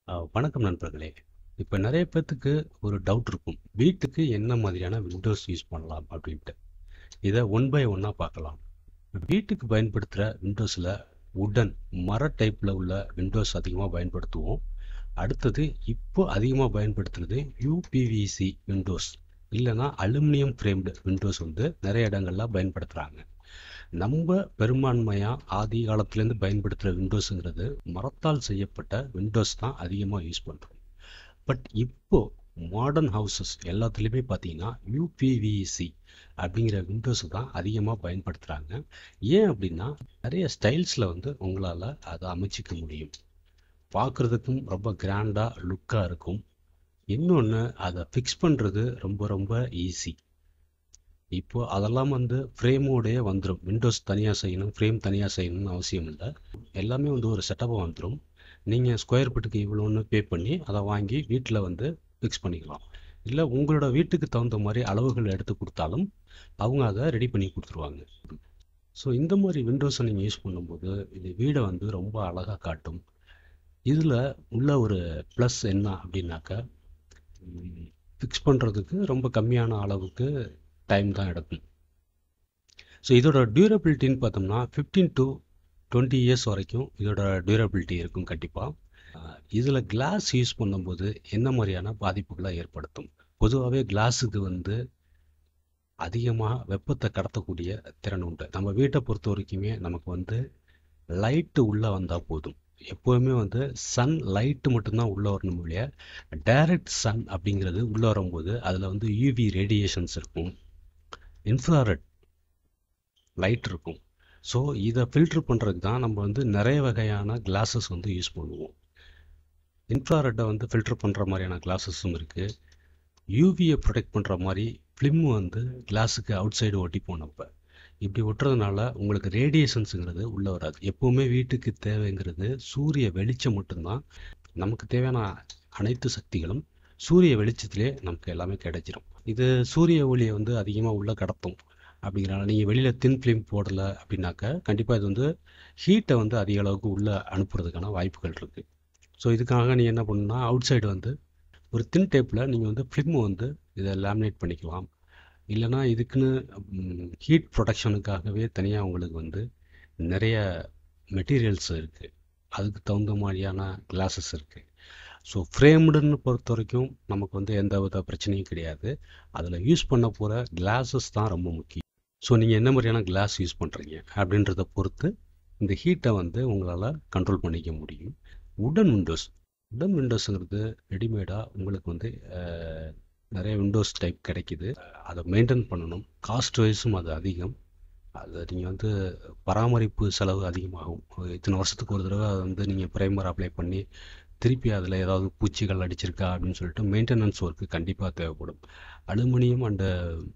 வணக்கம் நண்பர்களே. இப்போ நிறைய பேர்த்துக்கு ஒரு டவுட் இருக்கும். வீட்டுக்கு என்ன மாதிரியான விண்டோஸ் யூஸ் பண்ணலாம் அப்படின்ட்டு. இதை ஒன் பை ஒன்னாக பார்க்கலாம். வீட்டுக்கு பயன்படுத்துகிற விண்டோஸில் உடன் மர டைப்பில் உள்ள விண்டோஸ் அதிகமாக பயன்படுத்துவோம். அடுத்தது இப்போ அதிகமாக பயன்படுத்துறது யூபிவிசி விண்டோஸ் இல்லைன்னா அலுமினியம் ஃப்ரேம்டு விண்டோஸ் நிறைய இடங்கள்ல பயன்படுத்துகிறாங்க. நம்ம பெரும்பான்மையாக ஆதி காலத்துலேருந்து பயன்படுத்துகிற விண்டோஸுங்கிறது மரத்தால் செய்யப்பட்ட விண்டோஸ் தான் அதிகமாக யூஸ் பண்ணுறோம். பட் இப்போது மாடர்ன் ஹவுசஸ் எல்லாத்துலேயுமே பார்த்தீங்கன்னா யூபிவிசி அப்படிங்கிற விண்டோஸ் தான் அதிகமாக பயன்படுத்துகிறாங்க. ஏன் அப்படின்னா நிறைய ஸ்டைல்ஸில் உங்களால் அதை அமைச்சிக்க முடியும். பார்க்குறதுக்கும் ரொம்ப கிராண்டாக லுக்காக இருக்கும். இன்னொன்று அதை ஃபிக்ஸ் பண்ணுறது ரொம்ப ரொம்ப ஈஸி. இப்போது அதெல்லாம் ஃப்ரேமோடையே வந்துடும். விண்டோஸ் தனியாக செய்யணும், ஃப்ரேம் தனியாக செய்யணும்னு அவசியம் இல்லை. எல்லாமே ஒரு செட்டப்பாக வந்துடும். நீங்கள் ஸ்கொயர் ஃபீட்டுக்கு இவ்வளோன்னு பே பண்ணி அதை வாங்கி வீட்டில் ஃபிக்ஸ் பண்ணிக்கலாம். இல்லை உங்களோட வீட்டுக்கு தகுந்த மாதிரி அளவுகள் எடுத்து கொடுத்தாலும் அவங்க அதை ரெடி பண்ணி கொடுத்துருவாங்க. ஸோ இந்த மாதிரி விண்டோஸை நீங்கள் யூஸ் பண்ணும்போது இது வீடை ரொம்ப அழகாக காட்டும். இதில் உள்ள ஒரு ப்ளஸ் என்ன அப்படின்னாக்கா, ஃபிக்ஸ் பண்ணுறதுக்கு ரொம்ப கம்மியான அளவுக்கு டைம் தான் எடுக்கும். ஸோ இதோட டியூரபிலிட்டின்னு பார்த்தோம்னா 15 to 20 இயர்ஸ் வரைக்கும் இதோட டியூரபிலிட்டி இருக்கும் கண்டிப்பாக. இதில் கிளாஸ் யூஸ் பண்ணும்போது என்ன மாதிரியான பாதிப்புகளை ஏற்படுத்தும்? பொதுவாகவே கிளாஸுக்கு அதிகமாக வெப்பத்தை கடத்தக்கூடிய திறன் உண்டு. நம்ம வீட்டை பொறுத்த வரைக்குமே நமக்கு லைட்டு உள்ளே வந்தால் போதும். எப்போவுமே சன் லைட்டு மட்டும்தான் உள்ளே வரணும் இல்லையா. டைரக்ட் சன் அப்படிங்கிறது உள்ளே வரும்போது அதில் யூவி ரேடியேஷன்ஸ் இருக்கும், இன்ஃப்ராரெட் லைட் இருக்கும். ஸோ இதை ஃபில்ட்ரு பண்ணுறதுக்கு தான் நம்ம நிறைய வகையான கிளாஸஸ் யூஸ் பண்ணுவோம். இன்ஃப்ராரெட்டை ஃபில்ட்ரு பண்ணுற மாதிரியான கிளாஸஸும் இருக்குது. யூவியை ப்ரொடெக்ட் பண்ணுற மாதிரி ஃபிலிம்மு கிளாஸுக்கு அவுட் சைடு ஒட்டி போனப்போ இப்படி ஒட்டுறதுனால உங்களுக்கு ரேடியேஷன்ஸுங்கிறது உள்ளே வராது. எப்போவுமே வீட்டுக்கு தேவைங்கிறது சூரிய வெளிச்சம் மட்டும்தான். நமக்கு தேவையான அனைத்து சக்திகளும் சூரிய வெளிச்சத்திலே நமக்கு எல்லாமே கிடைச்சிரும். இது சூரிய ஒளியை அதிகமாக உள்ளே கடத்தும். அப்படிங்கிறனால நீங்கள் வெளியில் தின் ஃபிலிம் போடலை அப்படின்னாக்கா கண்டிப்பாக இது ஹீட்டை அதிக அளவுக்கு உள்ளே அனுப்புறதுக்கான வாய்ப்புகள் இருக்குது. ஸோ இதுக்காக நீங்கள் என்ன பண்ணணும்னா அவுட் சைடு ஒரு தின் டேப்பில் நீங்கள் ஃபிலிம்மு இதை லேமினேட் பண்ணிக்கலாம். இல்லைனா இதுக்குன்னு ஹீட் ப்ரொடக்ஷனுக்காகவே தனியாக உங்களுக்கு நிறைய மெட்டீரியல்ஸ் இருக்குது. அதுக்கு தகுந்த மாதிரியான கிளாஸஸ் இருக்குது. ஸோ ஃப்ரேம்டுன்னு பொறுத்த வரைக்கும் நமக்கு எந்த வித பிரச்சனையும் கிடையாது. அதில் யூஸ் பண்ண போகிற கிளாஸஸ் தான் ரொம்ப முக்கியம். ஸோ நீங்கள் என்ன மாதிரியான கிளாஸ் யூஸ் பண்ணுறீங்க அப்படின்றத பொறுத்து இந்த ஹீட்டை உங்களால் கண்ட்ரோல் பண்ணிக்க முடியும். உடன் விண்டோஸுங்கிறது ரெடிமேடாக உங்களுக்கு நிறைய விண்டோஸ் டைப் கிடைக்கிது. அதை மெயின்டைன் பண்ணணும். காஸ்ட் வைஸும் அது அதிகம். அதை நீங்கள் பராமரிப்பு செலவு அதிகமாகும். இத்தனை வருஷத்துக்கு ஒரு தடவை அதை நீங்கள் ப்ரைமர் அப்ளை பண்ணி திருப்பி அதில் ஏதாவது பூச்சிகள் அடிச்சிருக்கா அப்படின்னு சொல்லிட்டு மெயின்டெனன்ஸ் ஒர்க்கு கண்டிப்பாக தேவைப்படும். அலுமினியம் அண்டு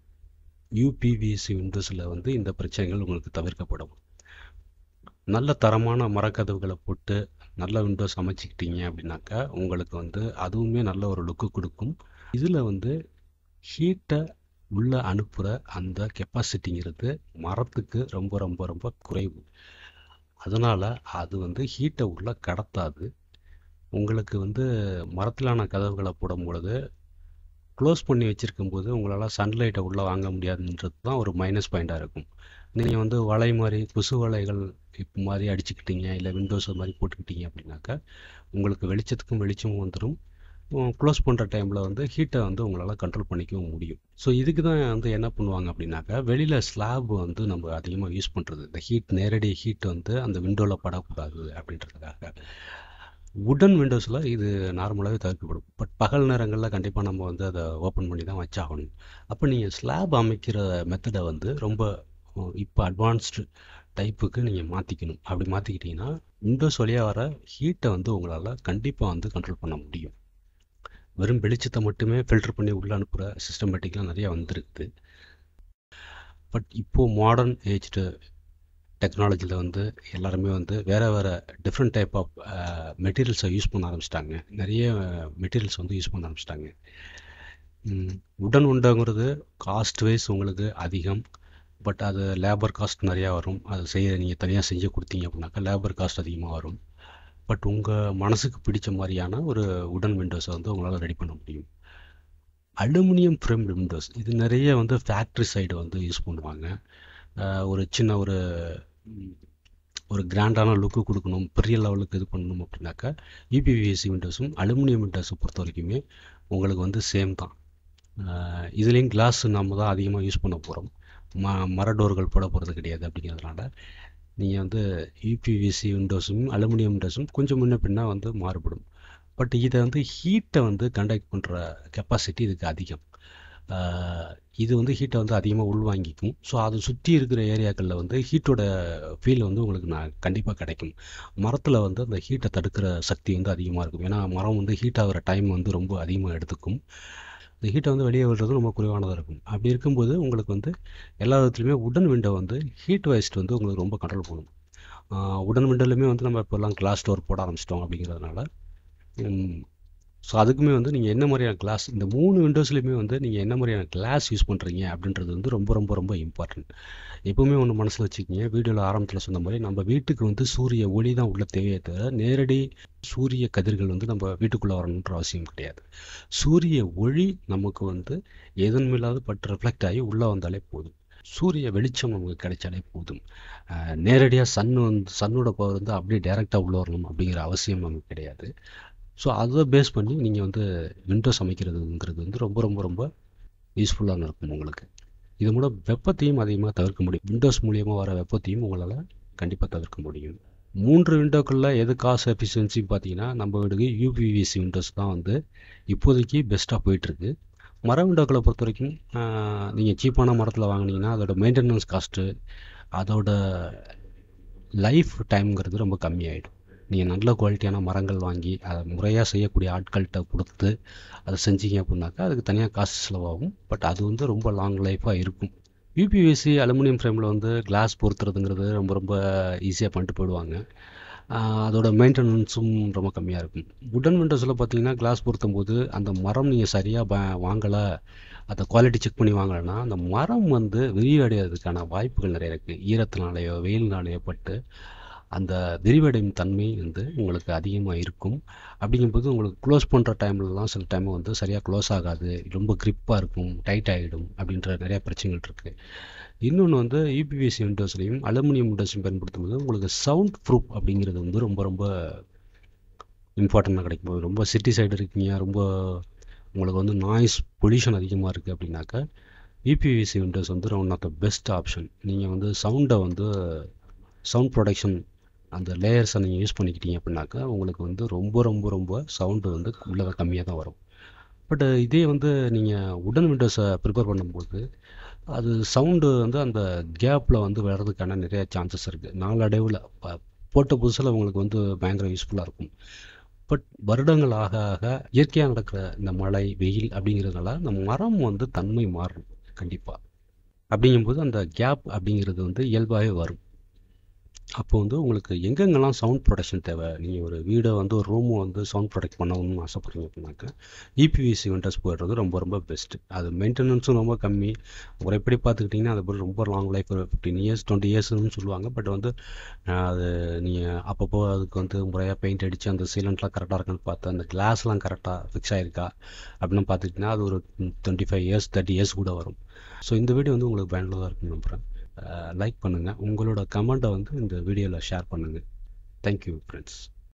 யூபிவிசி விண்டோஸில் இந்த பிரச்சனைகள் உங்களுக்கு தவிர்க்கப்படும். நல்ல தரமான மரக்கதவுகளை போட்டு நல்ல விண்டோஸ் அமைச்சிக்கிட்டீங்க அப்படின்னாக்கா உங்களுக்கு அதுவுமே நல்ல ஒரு லுக்கு கொடுக்கும். இதில் ஹீட்டை உள்ளே அனுப்புகிற அந்த கெப்பாசிட்டிங்கிறது மரத்துக்கு ரொம்ப ரொம்ப ரொம்ப குறைவு. அதனால் அது ஹீட்டை உள்ளே கடத்தாது. உங்களுக்கு மரத்திலான கதவுகளை போடும் பொழுது க்ளோஸ் பண்ணி வச்சுருக்கும்போது உங்களால் சன்லைட்டை உள்ளே வாங்க முடியாதுன்றது தான் ஒரு மைனஸ் பாயிண்ட்டாக இருக்கும். நீங்கள் வலை மாதிரி கொசு வலைகள் இப்போ மாதிரி அடிச்சுக்கிட்டீங்க, இல்லை விண்டோஸ் மாதிரி போட்டுக்கிட்டீங்க அப்படின்னாக்கா உங்களுக்கு வெளிச்சத்துக்கும் வெளிச்சமும் வந்துடும். க்ளோஸ் பண்ணுற டைமில் ஹீட்டை உங்களால் கண்ட்ரோல் பண்ணிக்கவும் முடியும். ஸோ இதுக்கு தான் என்ன பண்ணுவாங்க அப்படின்னாக்கா வெளியில் ஸ்லாப் நம்ம அதிகமாக யூஸ் பண்ணுறது. இந்த ஹீட் நேரடி ஹீட் அந்த விண்டோவில் படக்கூடாது அப்படின்றதுக்காக. உடன் விண்டோஸில் இது நார்மலாகவே தவிர்க்கப்படும். பட் பகல் நேரங்களில் கண்டிப்பாக நம்ம அதை ஓப்பன் பண்ணி தான் வச்சாகணும். அப்போ நீங்கள் ஸ்லாப் அமைக்கிற மெத்தடை ரொம்ப இப்போ அட்வான்ஸ்டு டைப்புக்கு நீங்கள் மாற்றிக்கணும். அப்படி மாற்றிக்கிட்டிங்கன்னா விண்டோஸ் வழியாக வர ஹீட்டை உங்களால் கண்டிப்பாக கண்ட்ரோல் பண்ண முடியும். வெறும் வெளிச்சத்தை மட்டுமே ஃபில்டர் பண்ணி உள்ளே அனுப்புகிற சிஸ்டமேட்டிக்லாம் நிறையா வந்துருக்குது. பட் இப்போது மாடர்ன் ஏஜ்டு டெக்னாலஜியில் எல்லாருமே வேறு டிஃப்ரெண்ட் டைப் ஆஃப் மெட்டீரியல்ஸை யூஸ் பண்ண ஆரம்பிச்சிட்டாங்க. நிறைய மெட்டீரியல்ஸ் யூஸ் பண்ண ஆரம்பிச்சிட்டாங்க. உடன் உண்டங்கிறது காஸ்ட் வைஸ் உங்களுக்கு அதிகம். பட் அது லேபர் காஸ்ட் நிறையா வரும். அது நீங்கள் தனியாக செஞ்சு கொடுத்தீங்க அப்படின்னாக்கா லேபர் காஸ்ட் அதிகமாக வரும். பட் உங்கள் மனசுக்கு பிடிச்ச மாதிரியான ஒரு உடன் விண்டோஸை வந்து உங்களால் ரெடி பண்ண முடியும். அலுமினியம் ஃப்ரேம் விண்டோஸ் இது நிறைய வந்து ஃபேக்ட்ரி சைடு வந்து யூஸ் பண்ணுவாங்க. ஒரு சின்ன ஒரு கிராண்டான லுக்கு கொடுக்கணும், பெரிய லெவலுக்கு இது பண்ணணும் அப்படின்னாக்கா யூபிவிசி விண்டோஸும் அலுமினியம் விண்டோஸை பொறுத்த வரைக்குமே உங்களுக்கு வந்து சேம் தான். இதுலேயும் கிளாஸ் நம்ம தான் அதிகமாக யூஸ் பண்ண போகிறோம். மர டோர்கள் போட போகிறது கிடையாது. அப்படிங்கிறதுனால நீங்கள் வந்து யூபிவிசி விண்டோஸும் அலுமினியம் விண்டோஸும் கொஞ்சம் முன்ன பின்னா வந்து மாறுபடும். பட் இதை வந்து ஹீட்டை வந்து கண்டக்ட் பண்ணுற கெப்பாசிட்டி இதுக்கு அதிகம். இது வந்து ஹீட்டை வந்து அதிகமாக உள்வாங்கிக்கும். ஸோ அதை சுற்றி இருக்கிற ஏரியாக்களில் வந்து ஹீட்டோட ஃபீல் வந்து உங்களுக்கு கண்டிப்பாக கிடைக்கும். மரத்தில் வந்து அந்த ஹீட்டை தடுக்கிற சக்தி வந்து அதிகமாக இருக்கும். ஏன்னா மரம் வந்து ஹீட் ஆகிற டைம் வந்து ரொம்ப அதிகமாக எடுத்துக்கும். இந்த ஹீட்டை வந்து வெளியே விடுறது ரொம்ப குறைவானதாக இருக்கும். அப்படி இருக்கும்போது உங்களுக்கு வந்து எல்லா விதத்துலையுமே உடன் விண்டோ வந்து ஹீட் வைஸ்ட் வந்து உங்களுக்கு ரொம்ப கண்ட்ரோல் பண்ணும். உடன் விண்டோலையுமே வந்து நம்ம இப்போல்லாம் கிளாஸ் டோர் போட ஆரம்பிச்சிட்டோம். அப்படிங்கிறதுனால ஸோ அதுக்குமே வந்து நீங்கள் என்ன மாதிரியான கிளாஸ், இந்த 3 விண்டோஸ்லையுமே வந்து நீங்கள் என்ன மாதிரியான கிளாஸ் யூஸ் பண்ணுறீங்க அப்படின்றது வந்து ரொம்ப ரொம்ப ரொம்ப இம்பார்ட்டன்ட். எப்போவுமே ஒன்று மனசில் வச்சுக்கிங்க, வீடியோவில் ஆரம்பத்தில் சொன்ன மாதிரி நம்ம வீட்டுக்கு வந்து சூரிய ஒளி தான் உள்ள தேவையே தவிர நேரடி சூரிய கதிர்கள் வந்து நம்ம வீட்டுக்குள்ளே வரணுன்ற அவசியம் கிடையாது. சூரிய ஒளி நமக்கு வந்து எதன் மேலாவது பட்டு ரிஃப்ளெக்ட் ஆகி உள்ளே வந்தாலே போதும். சூரிய வெளிச்சம் நமக்கு கிடைச்சாலே போதும். நேரடியாக சன்னோட பவர் வந்து அப்படியே டைரெக்டாக உள்ளே வரணும் அப்படிங்கிற அவசியம் நமக்கு கிடையாது. ஸோ அதை பேஸ் பண்ணி நீங்கள் வந்து விண்டோஸ் அமைக்கிறதுங்கிறது வந்து ரொம்ப ரொம்ப ரொம்ப யூஸ்ஃபுல்லாக இருக்கும் உங்களுக்கு. இது மூலம் வெப்பத்தையும் அதிகமாக தவிர்க்க முடியும். விண்டோஸ் மூலியமாக வர வெப்பத்தையும் உங்களால் கண்டிப்பாக தவிர்க்க முடியும். 3 விண்டோக்களில் எது காஸ்ட் எஃபிஷியன்சி பார்த்தீங்கன்னா நம்ம வீடுக்கு யூபிவிசி விண்டோஸ் தான் வந்து இப்போதைக்கு பெஸ்ட்டாக போயிட்டுருக்கு. மர விண்டோக்களை பொறுத்த வரைக்கும் நீங்கள் சீப்பான மரத்தில் வாங்கினீங்கன்னா அதோட மெயின்டெனன்ஸ் காஸ்ட்டு, அதோட லைஃப் டைம்ங்கிறது ரொம்ப கம்மியாயிடும். நீங்கள் நல்ல குவாலிட்டியான மரங்கள் வாங்கி அதை முறையாக செய்யக்கூடிய ஆட்கள்கிட்ட கொடுத்து அதை செஞ்சீங்க அப்படின்னாக்கா அதுக்கு தனியாக காசு செலவாகும். பட் அது வந்து ரொம்ப லாங் லைஃபாக இருக்கும். யூபிவிசி அலுமினியம் ஃப்ரேமில் வந்து கிளாஸ் பொறுத்துறதுங்கிறது ரொம்ப ரொம்ப ஈஸியாக பண்ணிட்டு போயிடுவாங்க. அதோட மெயின்டெனன்ஸும் ரொம்ப கம்மியாக இருக்கும். உடன் விண்டோஸில் பார்த்தீங்கன்னா கிளாஸ் பொருத்தும் போது அந்த மரம் நீங்கள் சரியாக வாங்கலை, அதை குவாலிட்டி செக் பண்ணி வாங்கலைன்னா அந்த மரம் வந்து விரிவடைகிறதுக்கான வாய்ப்புகள் நிறைய இருக்குது. ஈரத்தினாலேயோ வெயில்னாலேயோ பட்டு அந்த விரிவடையும் தன்மை வந்து உங்களுக்கு அதிகமாக இருக்கும். அப்படிங்கும்போது உங்களுக்கு க்ளோஸ் பண்ணுற டைம்லலாம் சில டைம் வந்து சரியாக க்ளோஸ் ஆகாது, ரொம்ப க்ரிப்பாக இருக்கும், டைட் ஆகிடும் அப்படின்ற நிறையா பிரச்சனைகள் இருக்குது. இன்னொன்று வந்து யூபிவிசி விண்டோஸ்லையும் அலுமினியம் விண்டோஸையும் பயன்படுத்தும் போது உங்களுக்கு சவுண்ட் ப்ரூஃப் அப்படிங்கிறது வந்து ரொம்ப ரொம்ப இம்பார்ட்டண்ட்டாக கிடைக்கும். ரொம்ப சிட்டி சைடு இருக்கீங்க, ரொம்ப உங்களுக்கு வந்து நாய்ஸ் பொல்யூஷன் அதிகமாக இருக்குது அப்படின்னாக்கா யூபிவிசி விண்டோஸ் வந்து one of the best option. நீங்கள் வந்து சவுண்ட் ப்ரொடக்ஷன் அந்த லேயர்ஸை நீங்கள் யூஸ் பண்ணிக்கிட்டீங்க அப்படின்னாக்கா உங்களுக்கு வந்து ரொம்ப ரொம்ப ரொம்ப சவுண்டு வந்து உள்ளே கம்மியாக தான் வரும். பட் இதே வந்து நீங்கள் உடன் விண்டோஸை ப்ரிப்பேர் பண்ணும்போது அது சவுண்டு வந்து அந்த கேப்பில் வந்து வர்றதுக்கான நிறைய சான்சஸ் இருக்குது. நாளடைவில் போட்ட புதுசில் உங்களுக்கு வந்து பயங்கர யூஸ்ஃபுல்லாக இருக்கும். பட் வருடங்கள் ஆக ஆக இயற்கையாக நடக்கிற இந்த மழை வெயில் அப்படிங்கிறதுனால அந்த மரம் வந்து தன்மை மாறும் கண்டிப்பாக. அப்படிங்கும்போது அந்த கேப் அப்படிங்கிறது வந்து இயல்பாகவே வரும். அப்போ வந்து உங்களுக்கு எங்கெங்கெல்லாம் சவுண்ட் ப்ரொடக்ஷன் தேவை, நீங்கள் ஒரு வீடை வந்து ஒரு ரூமை வந்து சவுண்ட் ப்ரொடக்ட் பண்ணணும்னு ஆசைப்படுறீங்க அப்படின்னாக்கா யூபிவிசி விண்டோஸ் போயிடுறது ரொம்ப ரொம்ப பெஸ்ட்டு. அது மெயின்டெனன்ஸும் ரொம்ப கம்மி. முறைப்படி பார்த்துக்கிட்டிங்கன்னா அது ரொம்ப லாங் லைஃப், 15 இயர்ஸ் 20 இயர்ஸ்னு சொல்லுவாங்க. பட் வந்து அது நீங்கள் அப்பப்போ அதுக்கு வந்து முறையாக பெயிண்ட் அடித்து அந்த சீலண்ட்லாம் கரெக்டாக இருக்குன்னு பார்த்து அந்த கிளாஸ்லாம் கரெக்டாக ஃபிக்ஸ் ஆகிருக்கா அப்படின்னு பார்த்துக்கிட்டிங்கன்னா அது ஒரு 25 இயர்ஸ் 30 இயர்ஸ் கூட வரும். ஸோ இந்த வீடியோ வந்து உங்களுக்கு பயனுள்ளதாக இருக்குன்னு நம்புகிறேன். லைக் பண்ணுங்கள், உங்களோட கமெண்ட்டை வந்து இந்த வீடியோவில் ஷேர் பண்ணுங்கள். Thank you friends.